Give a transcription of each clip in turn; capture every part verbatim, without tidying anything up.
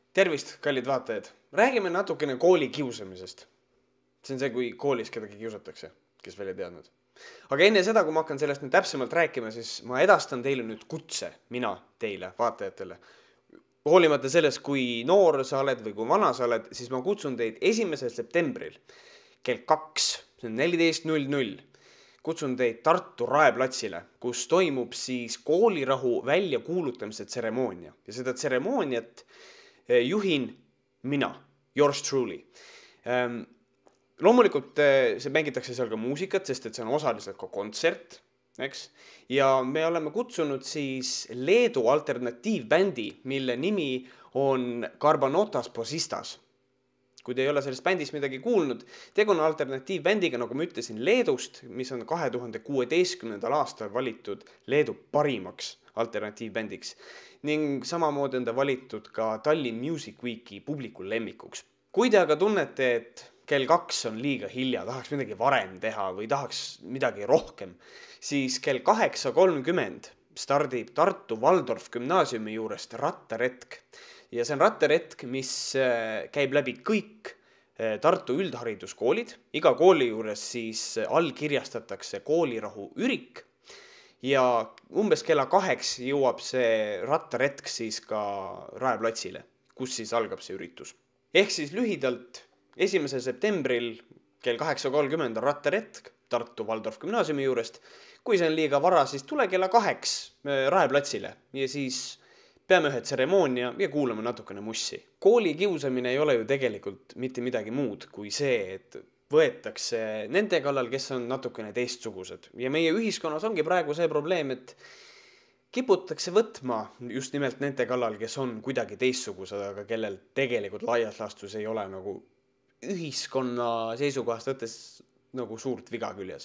Tervist, kallid vaatajad! Räägime natukene kooli kiusamisest. See on see, kui koolis kedagi kiusatakse, kes veel ei teadnud. Aga enne seda, kui ma hakkan sellest nüüd täpsemalt rääkima, siis ma edastan teile nüüd kutse, mina teile, vaatajatele. Hoolimata sellest, kui noor sa oled või kui vana sa oled, siis ma kutsun teid esimesel septembril kell kaks, see on neliteist null null. Kutsun teid Tartu Raeplatsile, kus toimub siis koolirahu väljakuulutamise tseremoonia. Ja seda tseremooniat juhin mina, yours truly. Loomulikult see mängitakse seal ka muusikat, sest et see on osaliselt ka kontsert, eks? Ja me oleme kutsunud siis Leedu alternatiivbändi, mille nimi on Karbanotas Posistas. Kui te ei ole sellest bändist midagi kuulnud, tegu on alternatiivbändiga, nagu ma ütlesin, Leedust, mis on kahe tuhande kuueteistkümnendal aastal valitud Leedu parimaks alternatiivbändiks. Ning samamoodi on ta valitud ka Tallinn Music Weeki publiku lemmikuks. Kui te aga tunnete, et kell kaks on liiga hilja, tahaks midagi varem teha või tahaks midagi rohkem, siis kell kaheksa kolmkümmend stardib Tartu Valdorf gümnaasiumi juurest rattaretk. Ja see on rattaretk, mis käib läbi kõik Tartu üldhariduskoolid. Iga kooli juures siis allkirjastatakse koolirahu ürik. Ja umbes kella kaheks jõuab see rattaretk siis ka Raeplatsile, kus siis algab see üritus. Ehk siis lühidalt esimesel septembril kell kaheksa kolmkümmend on rattaretk Tartu Valdorf gümnaasiumi juurest. Kui see on liiga vara, siis tule kella kaheks Raeplatsile ja siis peame ühe tseremoonia ja kuulame natukene mussi. Kooli kiusamine ei ole ju tegelikult mitte midagi muud kui see, et võetakse nende kallal, kes on natukene teistsugused. Ja meie ühiskonnas ongi praegu see probleem, et kiputakse võtma just nimelt nende kallal, kes on kuidagi teistsugused, aga kellel tegelikult laias laastus ei ole nagu ühiskonna seisukohast võttes nagu suurt viga küljes.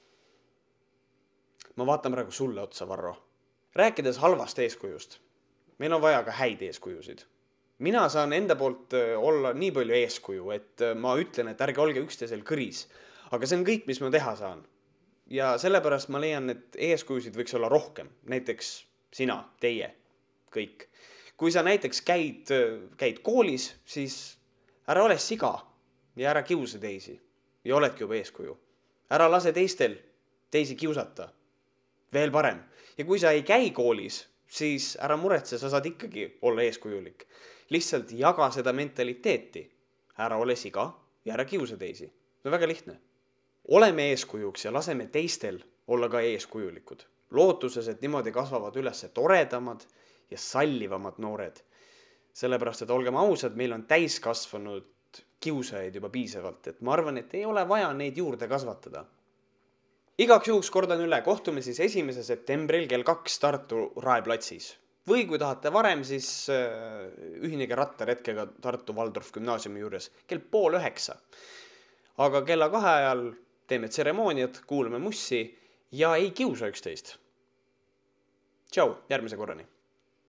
Ma vaatan praegu sulle otsa, Varro. Rääkides halvast eeskujust. Meil on vaja ka häid eeskujusid. Mina saan enda poolt olla nii palju eeskuju, et ma ütlen, et ärge olge üksteisel kõris. Aga see on kõik, mis ma teha saan. Ja sellepärast ma leian, et eeskujusid võiks olla rohkem. Näiteks sina, teie, kõik. Kui sa näiteks käid, käid koolis, siis ära ole siga ja ära kiusa teisi. Ja oledki juba eeskuju. Ära lase teistel teisi kiusata. Veel parem. Ja kui sa ei käi koolis, siis ära muretse, sa saad ikkagi olla eeskujulik. Lihtsalt jaga seda mentaliteeti. Ära ole siga ja ära kiusa teisi. See on väga lihtne. Oleme eeskujuks ja laseme teistel olla ka eeskujulikud. Lootuses, et niimoodi kasvavad üles toredamad ja sallivamad noored. Sellepärast, et olgem ausad, meil on täiskasvanud kiusajaid juba piisavalt. Et ma arvan, et ei ole vaja neid juurde kasvatada. Igaks juhuks kordan üle, kohtume siis esimesel septembril kell kaks Tartu Raeplatsis. Või kui tahate varem, siis ühinege rattaretkega Tartu Valdorf gümnaasiumi juures kell pool üheksa. Aga kella kahe ajal teeme tseremooniat, kuulame mussi ja ei kiusa üksteist. Tšau, järgmise korrani!